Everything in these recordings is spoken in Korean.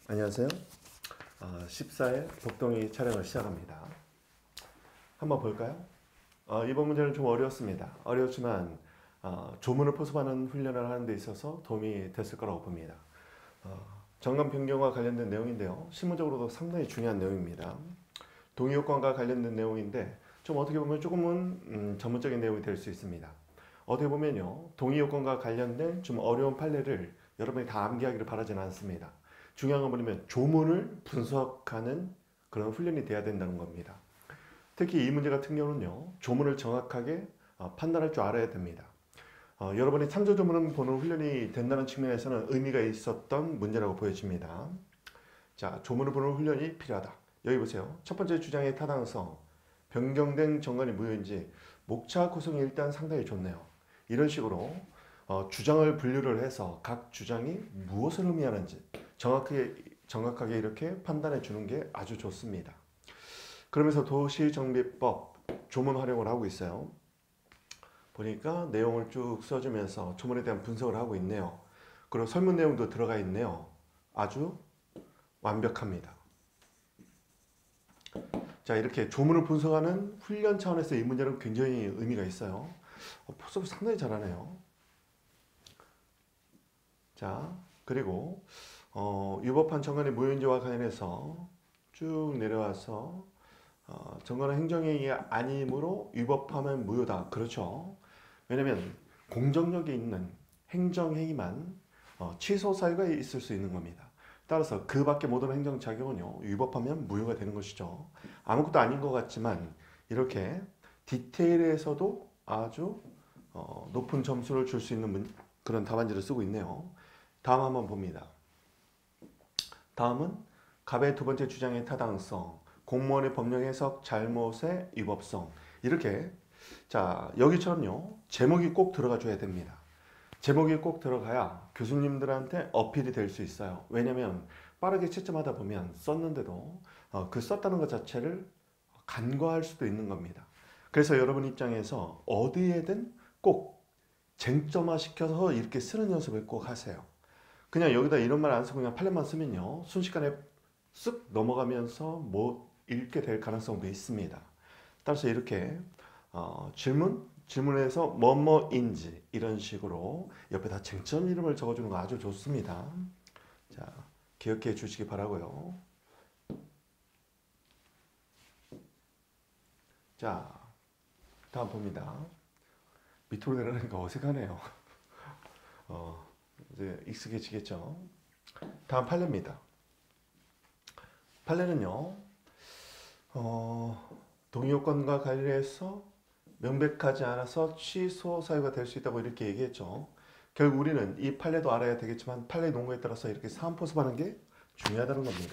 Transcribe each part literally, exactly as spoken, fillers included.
안녕하세요. 어, 십사 회 복동이 촬영을 시작합니다. 한번 볼까요? 어, 이번 문제는 좀 어려웠습니다. 어려웠지만 어, 조문을 포섭하는 훈련을 하는 데 있어서 도움이 됐을 거라고 봅니다. 어, 정관 변경과 관련된 내용인데요. 실무적으로도 상당히 중요한 내용입니다. 동의요건과 관련된 내용인데 좀 어떻게 보면 조금은 음, 전문적인 내용이 될 수 있습니다. 어떻게 보면요, 동의요건과 관련된 좀 어려운 판례를 여러분이 다 암기하기를 바라지는 않습니다. 중요한 건 뭐냐면 조문을 분석하는 그런 훈련이 돼야 된다는 겁니다. 특히 이 문제 같은 경우는요, 조문을 정확하게 어, 판단할 줄 알아야 됩니다. 어, 여러분이 참조 조문을 보는 훈련이 된다는 측면에서는 의미가 있었던 문제라고 보여집니다. 자, 조문을 보는 훈련이 필요하다. 여기 보세요. 첫 번째 주장의 타당성, 변경된 정관이 무효인지 목차 구성이 일단 상당히 좋네요. 이런 식으로 어, 주장을 분류를 해서 각 주장이 무엇을 의미하는지 정확하게, 정확하게 이렇게 판단해 주는 게 아주 좋습니다. 그러면서 도시정비법 조문 활용을 하고 있어요. 보니까 내용을 쭉 써주면서 조문에 대한 분석을 하고 있네요. 그리고 설문 내용도 들어가 있네요. 아주 완벽합니다. 자, 이렇게 조문을 분석하는 훈련 차원에서 이 문제는 굉장히 의미가 있어요. 어, 포섭을 상당히 잘하네요. 자, 그리고 어, 위법한 정관의 무효인지와 관련해서 쭉 내려와서 어, 정관은 행정행위 아니므로 위법하면 무효다. 그렇죠. 왜냐하면 공정력이 있는 행정행위만 어, 취소 사유가 있을 수 있는 겁니다. 따라서 그 밖에 모든 행정작용은요, 위법하면 무효가 되는 것이죠. 아무것도 아닌 것 같지만 이렇게 디테일에서도 아주 어, 높은 점수를 줄 수 있는 문, 그런 답안지를 쓰고 있네요. 다음 한번 봅니다. 다음은 갑의 두 번째 주장의 타당성, 공무원의 법령 해석 잘못의 위법성. 이렇게, 자, 여기처럼요, 제목이 꼭 들어가 줘야 됩니다. 제목이 꼭 들어가야 교수님들한테 어필이 될 수 있어요. 왜냐면 빠르게 채점하다 보면 썼는데도 어, 그 썼다는 것 자체를 간과할 수도 있는 겁니다. 그래서 여러분 입장에서 어디에든 꼭 쟁점화 시켜서 이렇게 쓰는 연습을 꼭 하세요. 그냥 여기다 이런 말 안 쓰고 그냥 판례만 쓰면요, 순식간에 쓱 넘어가면서 못 읽게 될 가능성도 있습니다. 따라서 이렇게 어, 질문, 질문에서 뭐뭐인지 이런 식으로 옆에다 쟁점 이름을 적어주는 거 아주 좋습니다. 자, 기억해 주시기 바라고요. 자, 다음 봅니다. 밑으로 내려가니까 어색하네요. 어, 이제 익숙해지겠죠. 다음 판례입니다. 판례는요, 어, 동의요건과 관련해서 명백하지 않아서 취소 사유가 될 수 있다고 이렇게 얘기했죠. 결국 우리는 이 판례도 알아야 되겠지만 판례 논거에 따라서 이렇게 사안 포섭하는 게 중요하다는 겁니다.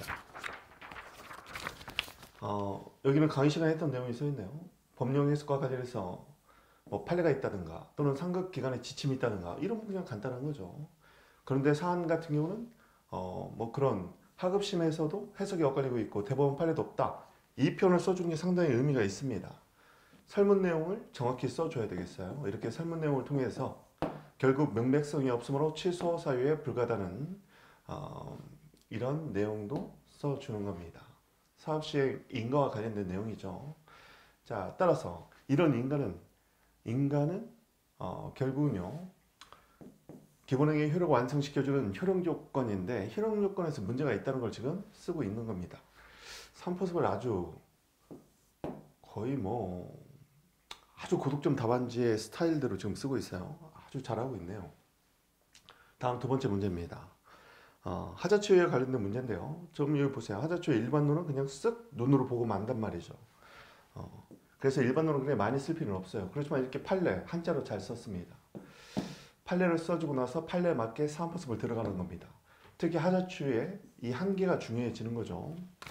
어, 여기는 강의 시간에 했던 내용이 써있네요. 법령 해석과 관련해서 뭐 판례가 있다든가 또는 상급 기관의 지침이 있다든가 이런 그냥 간단한 거죠. 그런데 사안 같은 경우는 어, 뭐 그런 하급심에서도 해석이 엇갈리고 있고 대법원 판례도 없다. 이 표현을 써주는 게 상당히 의미가 있습니다. 설문 내용을 정확히 써줘야 되겠어요. 이렇게 설문 내용을 통해서 결국 명백성이 없으므로 취소 사유에 불과하다는 어, 이런 내용도 써주는 겁니다. 사업시행 인가와 관련된 내용이죠. 자, 따라서 이런 인가는 인가는 어, 결국은요, 기본행위 효력을 완성시켜주는 효력 요건인데 효력 요건에서 문제가 있다는 걸 지금 쓰고 있는 겁니다. 삼 포섭을 아주 거의 뭐 아주 고득점 답안지의 스타일대로 지금 쓰고 있어요. 아주 잘하고 있네요. 다음 두 번째 문제입니다. 어, 하자치유에 관련된 문제인데요. 좀 여기 보세요. 하자치유 일반론은 그냥 쓱 눈으로 보고 만단 말이죠. 어, 그래서 일반론은 그냥 많이 쓸 필요는 없어요. 그렇지만 이렇게 판례 한자로 잘 썼습니다. 판례를 써주고 나서 판례에 맞게 사안포섭을 들어가는 겁니다. 특히 하자치유의 이 한계가 중요해지는 거죠.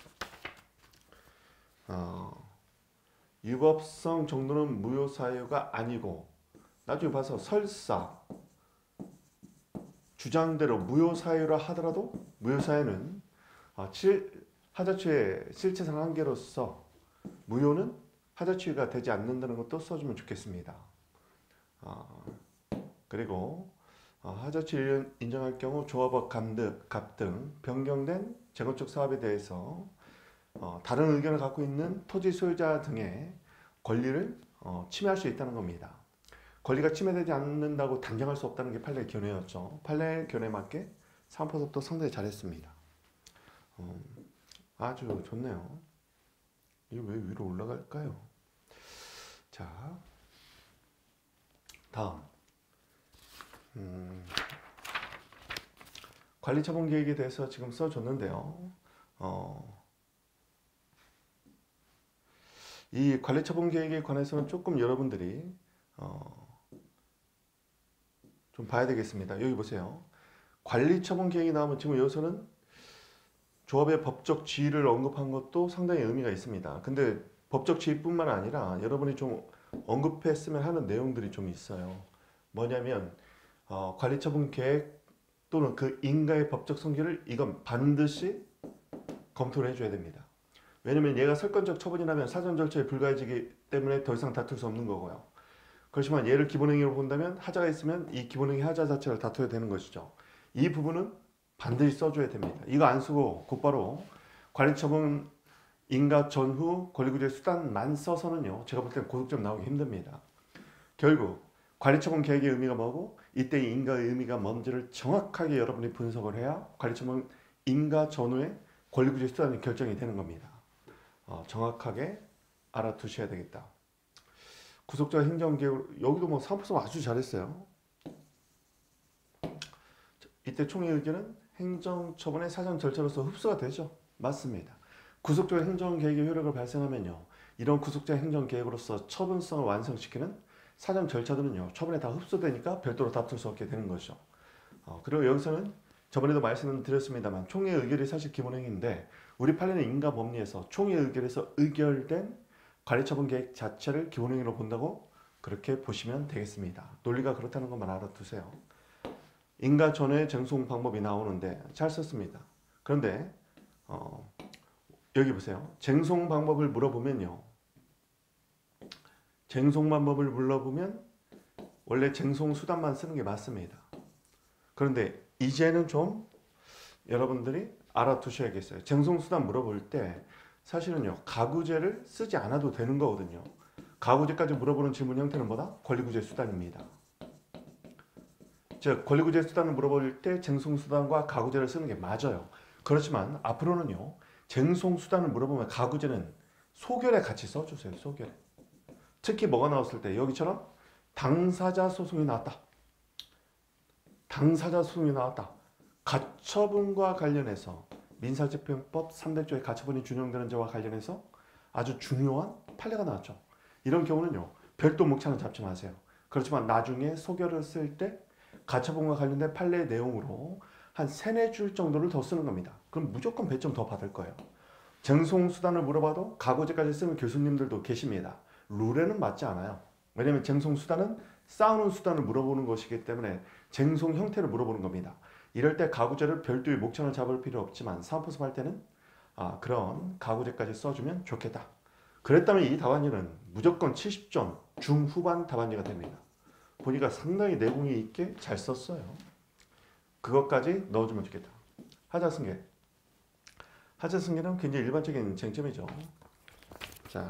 어, 유법성 정도는 무효 사유가 아니고 나중에 봐서 설사 주장대로 무효 사유라 하더라도 무효 사유는 어, 하자치유의 실체상 한계로서 무효는 하자치유가 되지 않는다는 것도 써주면 좋겠습니다. 어, 그리고 어, 하자치 인정할 경우 조합업 감득, 갑등, 변경된 재건축 사업에 대해서 어, 다른 의견을 갖고 있는 토지 소유자 등의 권리를 어, 침해할 수 있다는 겁니다. 권리가 침해되지 않는다고 단정할 수 없다는 게 판례의 견해였죠. 판례의 견해에 맞게 사업포섭도 상당히 잘했습니다. 어, 아주 좋네요. 이게 왜 위로 올라갈까요? 자, 다음 음, 관리처분 계획에 대해서 지금 써줬는데요. 어, 이 관리처분 계획에 관해서는 조금 여러분들이 어, 좀 봐야 되겠습니다. 여기 보세요. 관리처분 계획이 나오면 지금 여기서는 조합의 법적 지위를 언급한 것도 상당히 의미가 있습니다. 근데 법적 지위뿐만 아니라 여러분이 좀 언급했으면 하는 내용들이 좀 있어요. 뭐냐면 어, 관리처분 계획 또는 그 인가의 법적 성질을 이건 반드시 검토를 해줘야 됩니다. 왜냐면 얘가 설건적 처분이 나면 사전 절차에 불가해지기 때문에 더 이상 다툴 수 없는 거고요. 그렇지만 얘를 기본행위로 본다면 하자가 있으면 이 기본행위 하자 자체를 다투어야 되는 것이죠. 이 부분은 반드시 써줘야 됩니다. 이거 안 쓰고 곧바로 관리처분 인가 전후 권리구제 수단만 써서는요. 제가 볼 때는 고득점 나오기 힘듭니다. 결국 관리처분 계획의 의미가 뭐고 이때 인가의 의미가 뭔지를 정확하게 여러분이 분석을 해야 관리처분 인가 전후에 권리구제 수단이 결정이 되는 겁니다. 어, 정확하게 알아두셔야 되겠다. 구속자 행정계획 여기도 뭐 사업소가 아주 잘했어요. 이때 총회 의견은 행정처분의 사전 절차로서 흡수가 되죠. 맞습니다. 구속적 행정계획의 효력을 발생하면요. 이런 구속적 행정계획으로서 처분성을 완성시키는 사전 절차들은요. 처분에 다 흡수되니까 별도로 다툴 수 없게 되는 거죠. 어, 그리고 여기서는 저번에도 말씀드렸습니다만 총회 의결이 사실 기본행위인데 우리 판례는 인가법리에서 총회 의결에서 의결된 관리처분 계획 자체를 기본행위로 본다고 그렇게 보시면 되겠습니다. 논리가 그렇다는 것만 알아두세요. 인가 전후의 쟁송 방법이 나오는데 잘 썼습니다. 그런데 어, 여기 보세요. 쟁송 방법을 물어보면요. 쟁송 방법을 물어보면 원래 쟁송 수단만 쓰는 게 맞습니다. 그런데 이제는 좀 여러분들이 알아두셔야겠어요. 쟁송 수단 물어볼 때 사실은요. 가구제를 쓰지 않아도 되는 거거든요. 가구제까지 물어보는 질문 형태는 뭐다? 권리구제 수단입니다. 즉 권리구제 수단을 물어볼 때 쟁송수단과 가구제를 쓰는 게 맞아요. 그렇지만 앞으로는요. 쟁송수단을 물어보면 가구제는 소결에 같이 써주세요. 소결에. 특히 뭐가 나왔을 때 여기처럼 당사자 소송이 나왔다. 당사자 소송이 나왔다. 가처분과 관련해서 민사집행법 삼백 조의 가처분이 준용되는 죄와 관련해서 아주 중요한 판례가 나왔죠. 이런 경우는요. 별도 목차는 잡지 마세요. 그렇지만 나중에 소결을 쓸 때 가처분과 관련된 판례의 내용으로 한 세네 줄 정도를 더 쓰는 겁니다. 그럼 무조건 백 점 더 받을 거예요. 쟁송수단을 물어봐도 가구제까지 쓰는 교수님들도 계십니다. 룰에는 맞지 않아요. 왜냐하면 쟁송수단은 싸우는 수단을 물어보는 것이기 때문에 쟁송 형태를 물어보는 겁니다. 이럴 때 가구제를 별도의 목차를 잡을 필요 없지만 사업포섭 할 때는 아, 그런 가구제까지 써주면 좋겠다. 그랬다면 이 답안지는 무조건 칠십 점 중후반 답안지가 됩니다. 보니까 상당히 내공이 있게 잘 썼어요. 그것까지 넣어주면 좋겠다. 하자승계. 하자승계는 굉장히 일반적인 쟁점이죠. 자,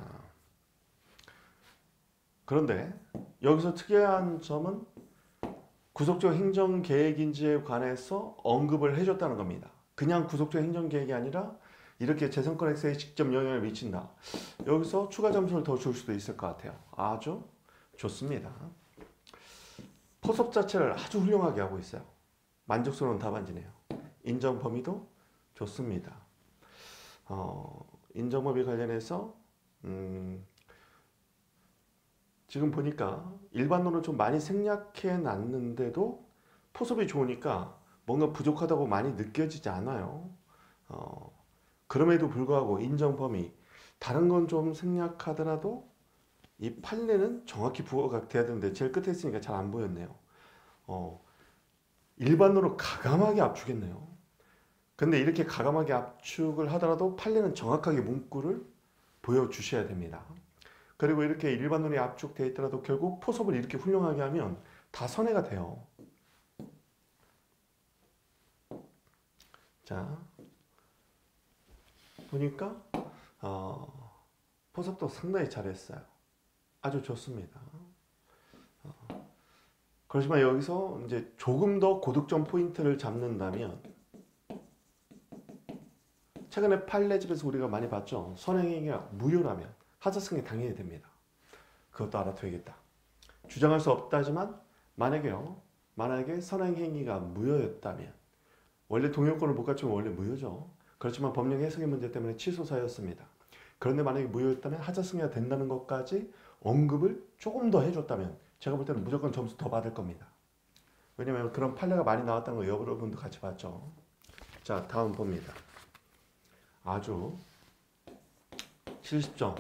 그런데 여기서 특이한 점은 구속적 행정계획인지에 관해서 언급을 해줬다는 겁니다. 그냥 구속적 행정계획이 아니라 이렇게 재산권 획세에 직접 영향을 미친다. 여기서 추가 점수를 더 줄 수도 있을 것 같아요. 아주 좋습니다. 포섭 자체를 아주 훌륭하게 하고 있어요. 만족스러운 답안지네요. 인정 범위도 좋습니다. 어, 인정 범위 관련해서 음, 지금 보니까 일반론을 좀 많이 생략해 놨는데도 포섭이 좋으니까 뭔가 부족하다고 많이 느껴지지 않아요. 어, 그럼에도 불구하고 인정 범위 다른 건 좀 생략하더라도 이 판례는 정확히 부호가 돼야 되는데 제일 끝에 있으니까 잘 안 보였네요. 어, 일반론을 가감하게 압축했네요. 근데 이렇게 가감하게 압축을 하더라도 판례는 정확하게 문구를 보여주셔야 됩니다. 그리고 이렇게 일반론이 압축되어 있더라도 결국 포섭을 이렇게 훌륭하게 하면 다 선회가 돼요. 자, 보니까 어, 포섭도 상당히 잘했어요. 아주 좋습니다. 어, 그렇지만 여기서 이제 조금 더 고득점 포인트를 잡는다면, 최근에 판례집에서 우리가 많이 봤죠. 선행행위가 무효라면 하자승계 당연히 됩니다. 그것도 알아둬야겠다. 주장할 수 없다지만 만약에요. 만약에 선행행위가 무효였다면, 원래 동요권을 못 갖추면 원래 무효죠. 그렇지만 법령 해석의 문제 때문에 취소사였습니다. 그런데 만약에 무효였다면 하자승계가 된다는 것까지 언급을 조금 더 해줬다면 제가 볼 때는 무조건 점수 더 받을 겁니다. 왜냐면 그런 판례가 많이 나왔다는 거 여러분도 같이 봤죠. 자, 다음 봅니다. 아주 칠십 점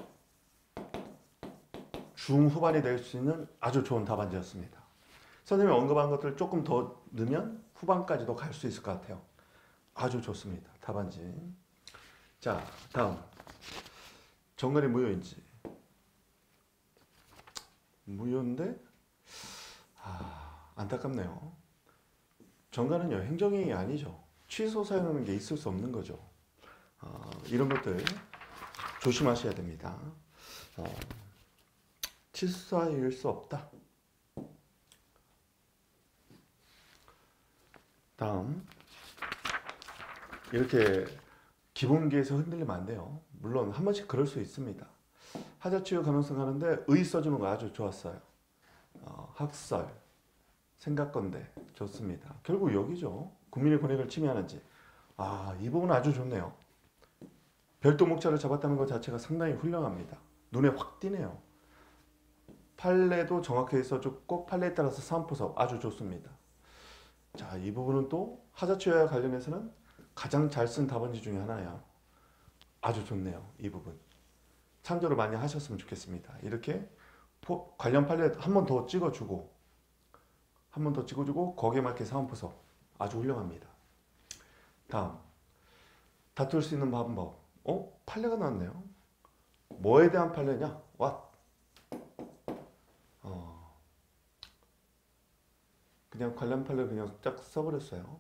중후반이 될 수 있는 아주 좋은 답안지였습니다. 선생님이 언급한 것들을 조금 더 넣으면 후반까지도 갈 수 있을 것 같아요. 아주 좋습니다. 답안지. 자, 다음. 정관이 무효인지. 무효인데 아, 안타깝네요. 정관은요, 행정행위 아니죠. 취소사유라는 게 있을 수 없는 거죠. 어, 이런 것들 조심하셔야 됩니다. 어, 취소사유일 수 없다. 다음. 이렇게 기본기에서 흔들리면 안 돼요. 물론 한 번씩 그럴 수 있습니다. 하자치유 가능성 하는데 의 써주는 거 아주 좋았어요. 어, 학설, 생각건대 좋습니다. 결국 여기죠. 국민의 권익을 침해하는지. 아, 이 부분 아주 좋네요. 별도 목차를 잡았다는 것 자체가 상당히 훌륭합니다. 눈에 확 띄네요. 판례도 정확하게 써줬고 판례에 따라서 사안포섭 아주 좋습니다. 자, 이 부분은 또 하자치유와 관련해서는 가장 잘 쓴 답안지 중에 하나예요. 아주 좋네요. 이 부분 참조를 많이 하셨으면 좋겠습니다. 이렇게 포, 관련 판례 한 번 더 찍어주고 한 번 더 찍어주고 거기에 맞게 사안포섭 아주 훌륭합니다. 다음, 다툴 수 있는 방법. 어? 판례가 나왔네요. 뭐에 대한 판례냐? What? 어, 그냥 관련 판례 그냥 딱 써버렸어요.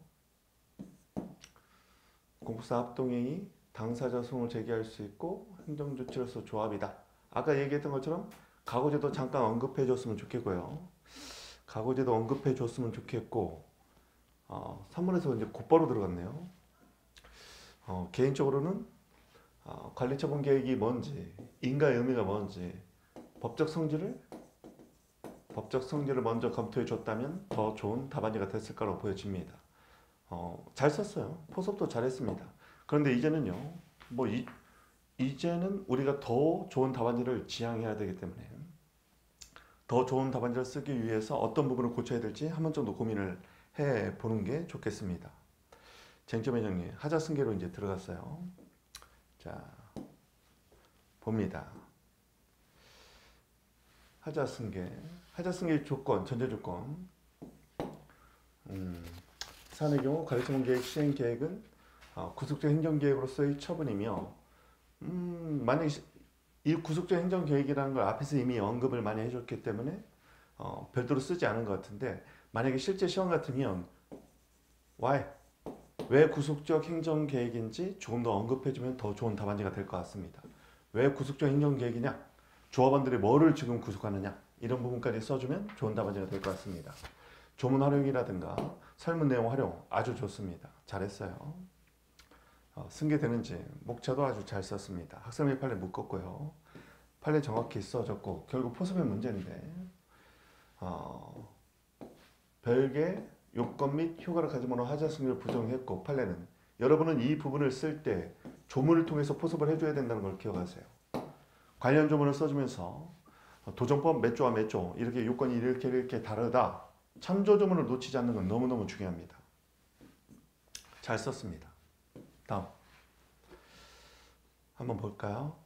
공사 합동행위, 당사자 소송을 제기할 수 있고 행정조치로서 조합이다. 아까 얘기했던 것처럼 가고제도 잠깐 언급해 줬으면 좋겠고요. 가고제도 언급해 줬으면 좋겠고, 어, 삼 번에서 이제 곧바로 들어갔네요. 어, 개인적으로는 어, 관리처분 계획이 뭔지, 인가의 의미가 뭔지, 법적 성질을 법적 성질을 먼저 검토해 줬다면 더 좋은 답안지가 됐을 거라고 보여집니다. 어, 잘 썼어요. 포섭도 잘했습니다. 그런데 이제는요, 뭐 이, 이제는 우리가 더 좋은 답안지를 지향해야 되기 때문에 더 좋은 답안지를 쓰기 위해서 어떤 부분을 고쳐야 될지 한 번 정도 고민을 해 보는 게 좋겠습니다. 쟁점의 정리, 하자승계로 이제 들어갔어요. 자, 봅니다. 하자승계, 하자승계 조건, 전제 조건. 음, 사안의 경우 관리처분 계획 시행 계획은 어, 구속적 행정계획으로서의 처분이며, 음, 만약 이 구속적 행정계획이라는 걸 앞에서 이미 언급을 많이 해줬기 때문에 어, 별도로 쓰지 않은 것 같은데, 만약에 실제 시험 같으면 why? 왜 구속적 행정계획인지 조금 더 언급해주면 더 좋은 답안지가 될 것 같습니다. 왜 구속적 행정계획이냐? 조합원들이 뭐를 지금 구속하느냐? 이런 부분까지 써주면 좋은 답안지가 될 것 같습니다. 조문 활용이라든가 설문 내용 활용 아주 좋습니다. 잘했어요. 어, 승계되는지 목차도 아주 잘 썼습니다. 학생의 판례 묶었고요. 판례 정확히 써줬고 결국 포섭의 문제인데 어, 별개 요건 및 효과를 가진 모노 하자승계를 부정했고, 판례는 여러분은 이 부분을 쓸 때 조문을 통해서 포섭을 해줘야 된다는 걸 기억하세요. 관련 조문을 써주면서 도정법 몇 조와 몇 조 이렇게 요건이 이렇게 이렇게 다르다, 참조 조문을 놓치지 않는 건 너무너무 중요합니다. 잘 썼습니다. 다음 한번 볼까요?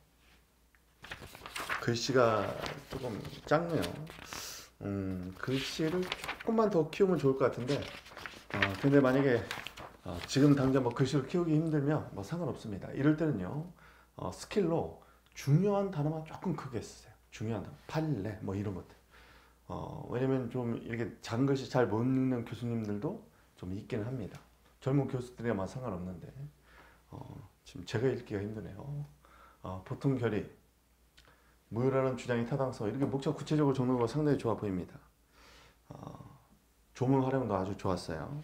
글씨가 조금 작네요. 음, 글씨를 조금만 더 키우면 좋을 것 같은데, 어, 근데 만약에 어, 지금 당장 뭐 글씨를 키우기 힘들면 뭐 상관없습니다. 이럴 때는요, 어, 스킬로 중요한 단어만 조금 크게 쓰세요. 중요한 단어, 판례 뭐 이런 것들. 어, 왜냐면 좀 이렇게 작은 글씨 잘 못 읽는 교수님들도 좀 있기는 합니다. 젊은 교수들이야만 상관없는데 어, 지금 제가 읽기가 힘드네요. 어, 보통 결의, 무효라는 주장의 타당성, 이렇게 목적 구체적으로 적는 거 상당히 좋아 보입니다. 어, 조문 활용도 아주 좋았어요.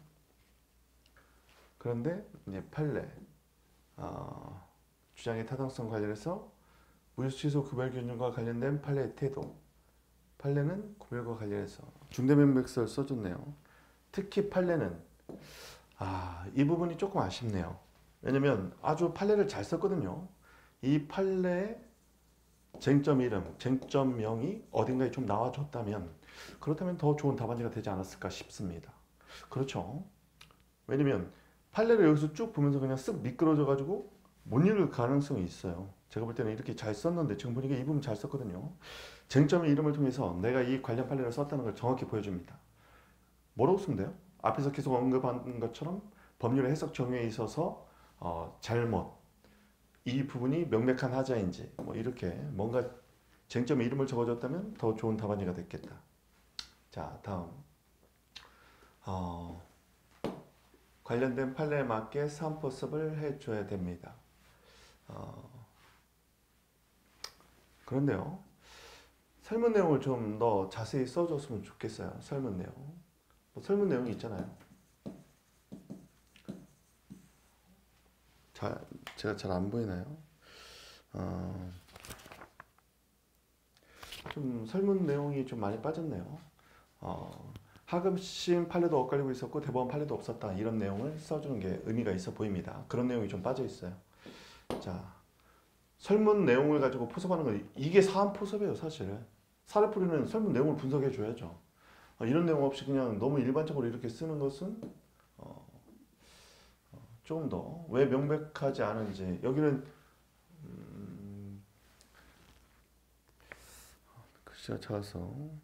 그런데 이제 판례, 어, 주장의 타당성 관련해서 무효 취소 구별 기준과 관련된 판례의 태도, 판례는 구별과 관련해서 중대명백서를 써줬네요. 특히 판례는 아, 이 부분이 조금 아쉽네요. 왜냐면 아주 판례를 잘 썼거든요. 이 판례의 쟁점 이름, 쟁점명이 어딘가에 좀 나와줬다면, 그렇다면 더 좋은 답안지가 되지 않았을까 싶습니다. 그렇죠. 왜냐면 판례를 여기서 쭉 보면서 그냥 쓱 미끄러져 가지고 못 읽을 가능성이 있어요. 제가 볼 때는 이렇게 잘 썼는데 지금 보니까 이 부분 잘 썼거든요. 쟁점의 이름을 통해서 내가 이 관련 판례를 썼다는 걸 정확히 보여줍니다. 뭐라고 쓰면 돼요? 앞에서 계속 언급한 것처럼 법률의 해석 정의에 있어서 어, 잘못, 이 부분이 명백한 하자인지 뭐 이렇게 뭔가 쟁점의 이름을 적어줬다면 더 좋은 답안지가 됐겠다. 자, 다음 어, 관련된 판례에 맞게 사안포섭을 해줘야 됩니다. 어, 그런데요, 설문 내용을 좀 더 자세히 써줬으면 좋겠어요. 설문 내용. 뭐 설문 내용이 있잖아요. 자, 제가 잘 안 보이나요? 어, 좀 설문 내용이 좀 많이 빠졌네요. 어, 하급심 판례도 엇갈리고 있었고 대법원 판례도 없었다, 이런 내용을 써주는 게 의미가 있어 보입니다. 그런 내용이 좀 빠져 있어요. 자, 설문 내용을 가지고 포섭하는 건 이게 사안 포섭이에요. 사실 사례풀이는 설문 내용을 분석해 줘야죠. 어, 이런 내용 없이 그냥 너무 일반적으로 이렇게 쓰는 것은 어, 조금 더 왜 명백하지 않은지, 여기는 음, 글씨가 작아서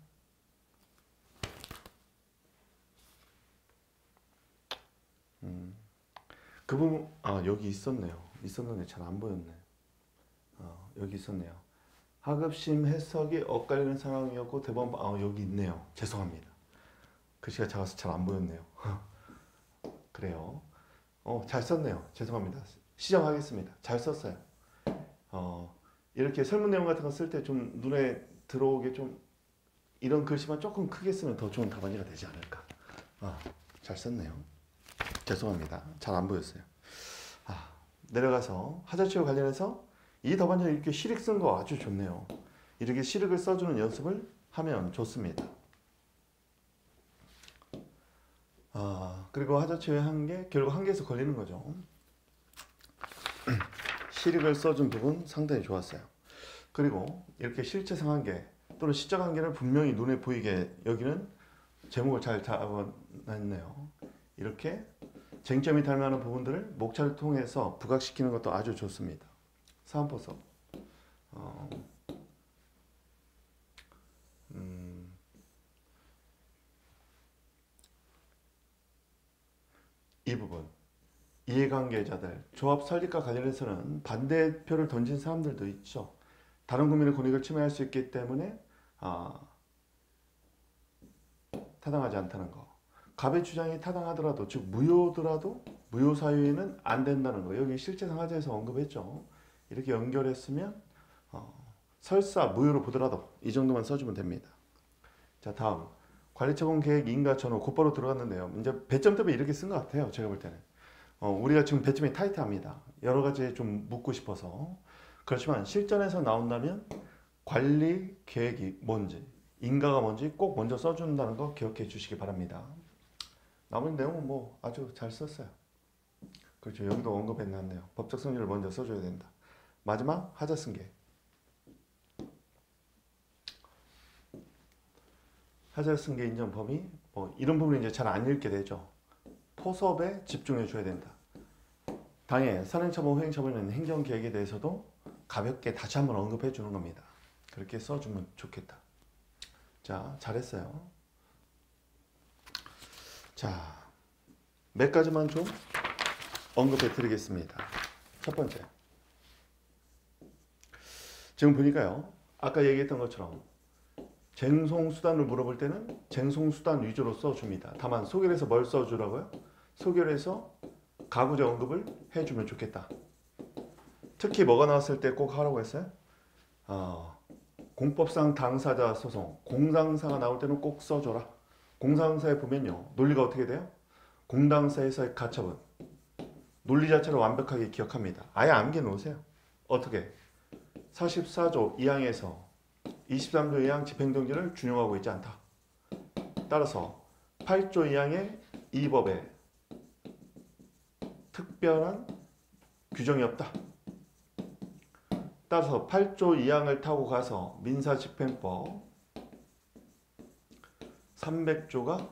음, 그 부분, 아 여기 있었네요. 있었는데 잘 안 보였네. 어, 여기 있었네요. 하급심 해석이 엇갈리는 상황이었고 대법원, 아 여기 있네요. 죄송합니다. 글씨가 작아서 잘 안 보였네요. 그래요. 어, 잘 썼네요. 죄송합니다. 시정하겠습니다. 잘 썼어요. 어, 이렇게 설문 내용 같은 거 쓸 때 좀 눈에 들어오게 좀 이런 글씨만 조금 크게 쓰면 더 좋은 답안지가 되지 않을까. 아, 잘 썼네요. 죄송합니다. 잘 안 보였어요. 아, 내려가서 하자치와 관련해서 이 답안지를 이렇게 시릭 쓴 거 아주 좋네요. 이렇게 시릭을 써주는 연습을 하면 좋습니다. 아, 그리고 하자치의 한계, 결국 한계에서 걸리는 거죠. 시릭을 써준 부분 상당히 좋았어요. 그리고 이렇게 실체상 한계 또는 시적 한계를 분명히 눈에 보이게, 여기는 제목을 잘 잡아냈네요. 이렇게 쟁점이 닮아가는 부분들을 목차를 통해서 부각시키는 것도 아주 좋습니다. 사안포섭. 어, 음, 이 부분. 이해관계자들, 조합 설립과 관련해서는 반대표를 던진 사람들도 있죠. 다른 국민의 권익을 침해할 수 있기 때문에 아, 타당하지 않다는 거. 갑의 주장이 타당하더라도, 즉 무효더라도 무효 사유에는 안 된다는 거. 여기 실제상 하자에서 언급했죠. 이렇게 연결했으면 어, 설사 무효로 보더라도 이 정도만 써주면 됩니다. 자, 다음 관리처분 계획 인가 전후 곧바로 들어갔는데요. 이제 배점 때문에 이렇게 쓴 것 같아요. 제가 볼 때는 어, 우리가 지금 배점이 타이트합니다. 여러 가지에 좀 묻고 싶어서. 그렇지만 실전에서 나온다면 관리 계획이 뭔지, 인가가 뭔지 꼭 먼저 써준다는 거 기억해 주시기 바랍니다. 나머지 내용은 뭐 아주 잘 썼어요. 그렇죠. 여기도 언급했는데요. 법적 성질을 먼저 써줘야 된다. 마지막 하자 승계. 하자 승계 인정 범위, 뭐 이런 부분은 이제 잘 안 읽게 되죠. 포섭에 집중해 줘야 된다. 당해 산행처분, 후행처분은 행정계획에 대해서도 가볍게 다시 한번 언급해 주는 겁니다. 그렇게 써주면 좋겠다. 자, 잘했어요. 자, 몇 가지만 좀 언급해 드리겠습니다. 첫 번째, 지금 보니까요, 아까 얘기했던 것처럼 쟁송수단을 물어볼 때는 쟁송수단 위주로 써줍니다. 다만 소개를 해서 뭘 써주라고요? 소결해서 가구제 언급을 해주면 좋겠다. 특히 뭐가 나왔을 때 꼭 하라고 했어요? 어, 공법상 당사자 소송, 공당사가 나올 때는 꼭 써줘라. 공당사에 보면요, 논리가 어떻게 돼요? 공당사에서의 가처분, 논리 자체를 완벽하게 기억합니다. 아예 암기해 놓으세요. 어떻게? 사십사조 이 항에서 이십삼조 이 항 집행정지를 준용하고 있지 않다. 따라서 팔조 이 항의 이 법에 특별한 규정이 없다. 따라서 팔조 이 항을 타고 가서 민사집행법 삼백조가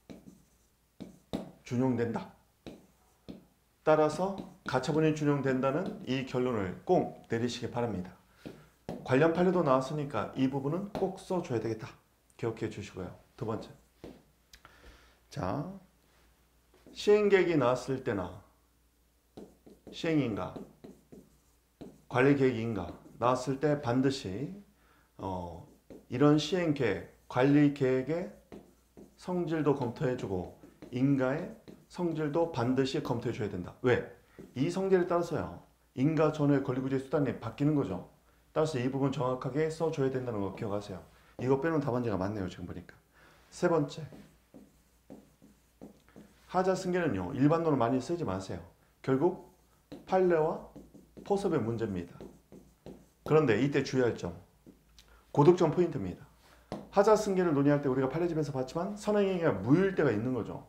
준용된다. 따라서 가처분이 준용된다는 이 결론을 꼭 내리시기 바랍니다. 관련 판례도 나왔으니까 이 부분은 꼭 써줘야 되겠다. 기억해 주시고요. 두 번째, 자, 시행계획이 나왔을 때나 시행인가 관리계획인가 나왔을 때 반드시 어, 이런 시행계획, 관리계획의 성질도 검토해주고 인가의 성질도 반드시 검토해줘야 된다. 왜? 이 성질에 따라서요, 인가 전후의 권리구제 수단이 바뀌는 거죠. 따라서 이 부분 정확하게 써줘야 된다는 거 기억하세요. 이거 빼놓은 답안지가 많네요. 지금 보니까. 세 번째, 하자 승계는요, 일반론을 많이 쓰지 마세요. 결국 판례와 포섭의 문제입니다. 그런데 이때 주의할 점, 고득점 포인트입니다. 하자 승계를 논의할 때 우리가 판례집에서 봤지만 선행행위가 무효일 때가 있는 거죠.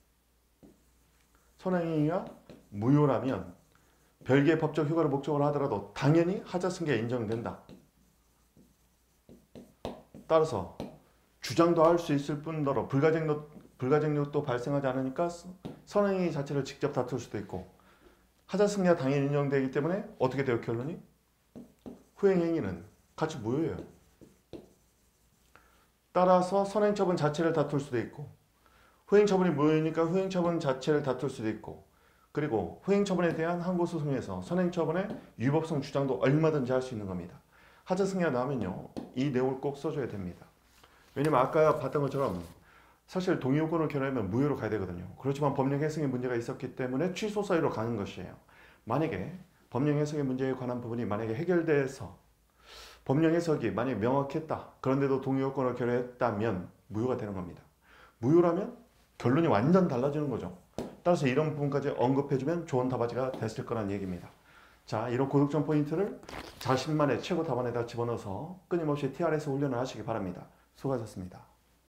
선행행위가 무효라면 별개의 법적 효과를 목적으로 하더라도 당연히 하자 승계가 인정된다. 따라서 주장도 할 수 있을 뿐더러 불가쟁력, 불가쟁력도 발생하지 않으니까 선행행위 자체를 직접 다툴 수도 있고, 하자 승계가 당연히 인정되기 때문에 어떻게 돼요? 결론이? 후행행위는 같이 무효예요. 따라서 선행처분 자체를 다툴 수도 있고, 후행처분이 무효이니까 후행처분 자체를 다툴 수도 있고, 그리고 후행처분에 대한 항고소송에서 선행처분의 유법성 주장도 얼마든지 할 수 있는 겁니다. 하자 승계가 나오면요, 이 내용을 꼭 써줘야 됩니다. 왜냐면 아까 봤던 것처럼 사실 동의요건을 결하면 무효로 가야 되거든요. 그렇지만 법령 해석에 문제가 있었기 때문에 취소 사유로 가는 것이에요. 만약에 법령 해석의 문제에 관한 부분이 만약에 해결돼서 법령 해석이 만약에 명확했다. 그런데도 동의요건을 결했다면 무효가 되는 겁니다. 무효라면 결론이 완전 달라지는 거죠. 따라서 이런 부분까지 언급해주면 좋은 답안지가 됐을 거란 얘기입니다. 자, 이런 고득점 포인트를 자신만의 최고 답안에다 집어넣어서 끊임없이 티알에스 훈련을 하시기 바랍니다. 수고하셨습니다.